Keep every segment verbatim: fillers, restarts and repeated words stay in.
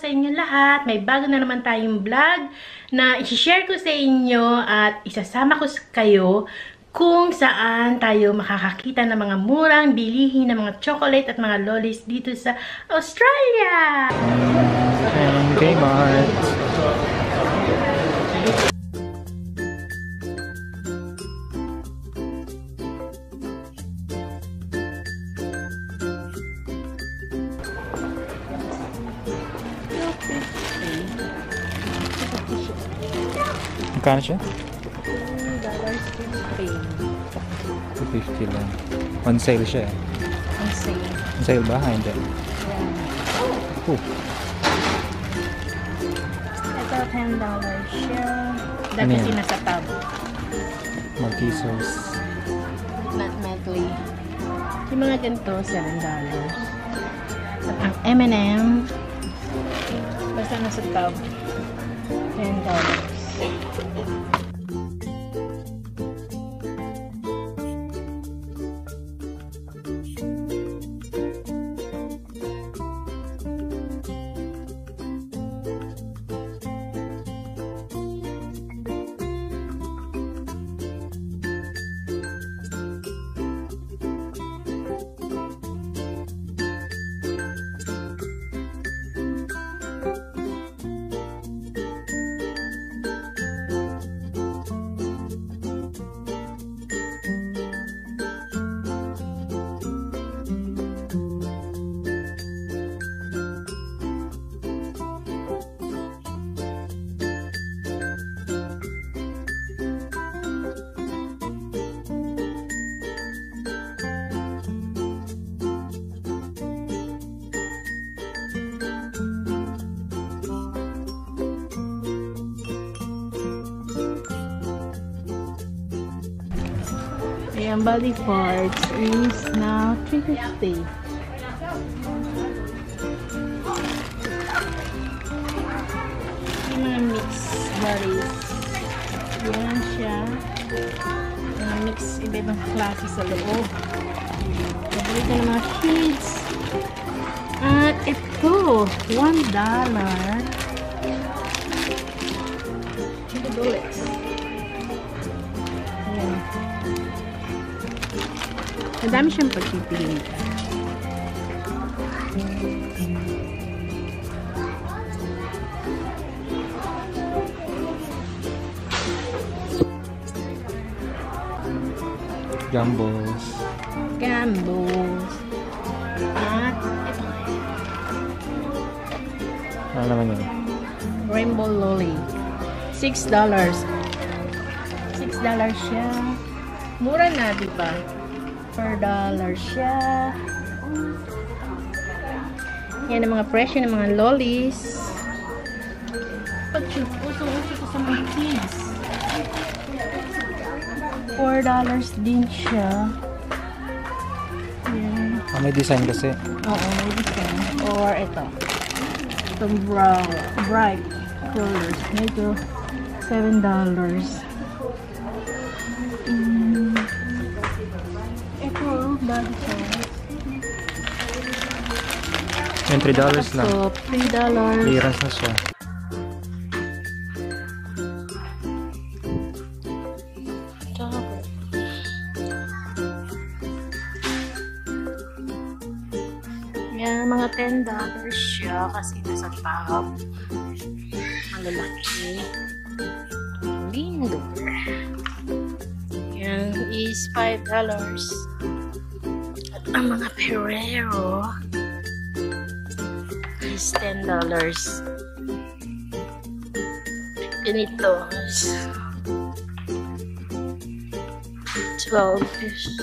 sa inyo lahat. May bago na naman tayong vlog na i-share ko sa inyo at isasama ko kayo kung saan tayo makakakita ng mga murang bilihin ng mga chocolate at mga lollies dito sa Australia. And Kmart. Magkano siya? two fifty lang. On sale siya eh. On sale. On sale ba? Ha, hindi. Yeah. Oh. Ito, ten dollars siya. Ano Dati yan? nasa tab. Maltesers. Not medley. Yung mga ganito, seven dollars. At ang M and M, basta nasa tab, ten dollars. Ayan, body parts is now three fifty. Yung mga mix bodies. Yan siya. Mga mix iba-ibang klase sa loob. Paborito ng mga sheets. At ito, one dollar. Ito bullets. Ayan. Madami siyang pagpipilian. Gumbos. Gumbos. At ito. Ano naman yun? Rainbow Lolly. six dollars. six dollars siya. Mura na, di ba? four dollars siya. Yan ang mga presyo ng mga lollies. Pag-uso-uso ko sa mga kids. four dollars din siya. Yan. Ah, may design kasi. Oo, may design. Or ito. Itong brown, bright colors. Medyo seven dollars. Mm. Ito, body size. Yung three dollars lang. So, three dollars. Clearance na siya. Yan, mga ten dollars siya kasi nasa top. Malalaki. Lindo. Yan is five dollars. At ang mga Ferrero is ten dollars. Ganito is twelve fifty.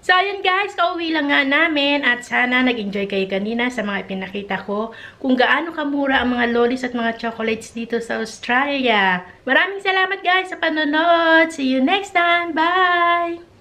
So, ayun guys, kauwi lang nga namin at sana nag-enjoy kayo kanina sa mga ipinakita ko kung gaano kamura ang mga lollies at mga chocolates dito sa Australia. Maraming salamat guys sa panonood. See you next time. Bye!